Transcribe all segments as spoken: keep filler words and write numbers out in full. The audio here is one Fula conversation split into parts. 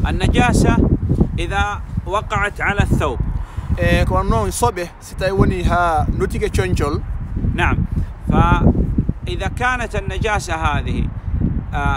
النجاسة إذا وقعت على الثوب. كونون صبه ستايوني ها نوتيك تشنجل. نعم. فإذا كانت النجاسة هذه آه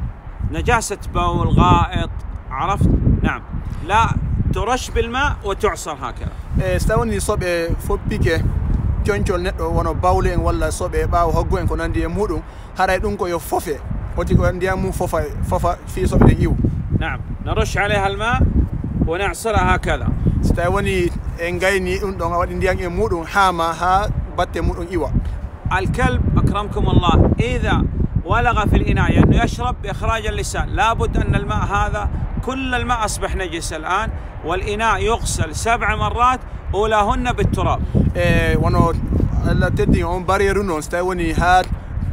نجاسة بول غائط، عرفت؟ نعم، لا ترش بالماء وتعصر هكذا. ستايوني صبه فوبيك تشنجل نتو ونو باولين ولا صبه باو هغوين كوناندي مودو هاراي دونكو يو فوفي وتيكو انديا مو فوفا فوفا في صبه يو. نعم، نرش عليها الماء ونعصرها هكذا. ستايوني انغايني اندون وادي انديا مودو هاما ها باتي مودو ايوا. الكلب أكرمكم الله إذا ولغ في الإناء أنه يعني يشرب بإخراج اللسان، لابد أن الماء هذا كل الماء أصبح نجس الآن، والإناء يغسل سبع مرات أولاهن بالتراب. إيه وانو لا تدي on barrière non sta woni ha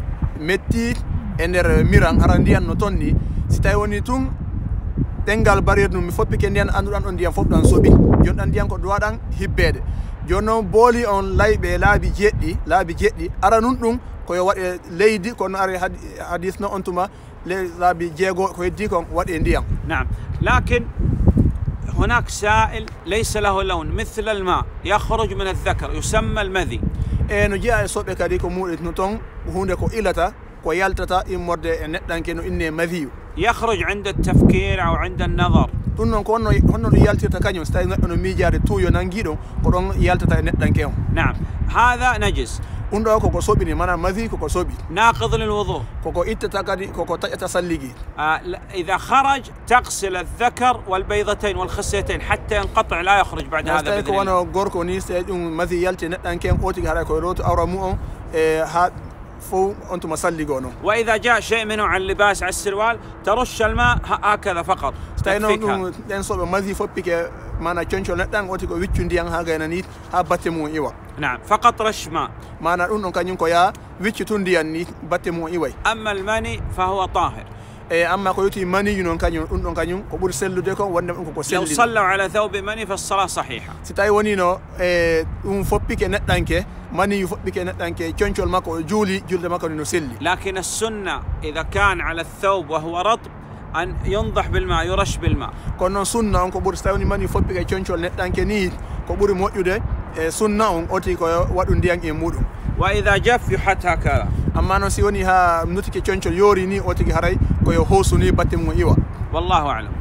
metti ender miran arandian no tonni sta woni tun tengal barrière no mi foppi ken dian andudan on diam fop dan sobi jon dan diam ko duwadan hibbede jonno boli on laybe laabi jeddi laabi jeddi aranun dum ko yo wade leydi ko no ari hadith no ontuma laabi jego ko heddi ko wade diam. نعم، لكن هناك سائل ليس له لون مثل الماء يخرج من الذكر يسمى المذي. e no jiya e sobe kadi ko mudet no ton hunde ko ilata ko yaltata immorde e neddanke no inne madhiyu. يخرج عند التفكير أو عند النظر. ɗum non ko honno honno ɗum yaltirta kañum so tawi neɗɗo no miijade tuuyo nangiɗo ko ɗon yaltata e neɗɗanke o. نعم، هذا نجس. ɗum ɗo koko soɓini mana madhi koko soɓi. ناقض للوضوء. koko ittata kadi koko taƴata salligi. آه إذا خرج تغسل الذكر والبيضتين والخصيتين حتى ينقطع لا يخرج بعد هذا بإذن الله. ko wono gorko ni so ɗum madhi yalti neɗɗanke on ɓootigi haɗa koye roto awra mu on e ha فو أنتم مسلقوا نو. وإذا جاء شيء منه على اللباس على السروال ترش الماء هكذا فقط. ستاينو ننصب مذي فبك معنا تشنشل نتان وتيجو ويتشون ديان هاجا نيت هبتمو إيوا. نعم، فقط رش ماء. معنا أنو كان ينكو يا ويتشون ديان نيت بتمو إيوا. أما المني فهو طاهر. أما كيوتي مني ينون كان ينون أنو كان ينون كبر سلو ديكو وندم أنكو كسلو. لو صلوا على ثوب مني فالصلاة صحيحة. ستاي ونينو أم فبك نتانك ماني يفبك نتانك تشنشل ماكو جولي جولد ماكو نسلي. لكن السنة إذا كان على الثوب وهو رطب أن ينضح بالماء يرش بالماء. كنا سنة أنكو بور ستاي ماني يفبك تشنشل نتانك نيت كبر موجودة سنة أن أوتي كو وادون ديان إمودو. وإذا جف يحط هكذا. أما نسيوني ها منوتي تشنشل يوري ني أوتي هراي كو يهوسوني باتمو إيوا. والله أعلم.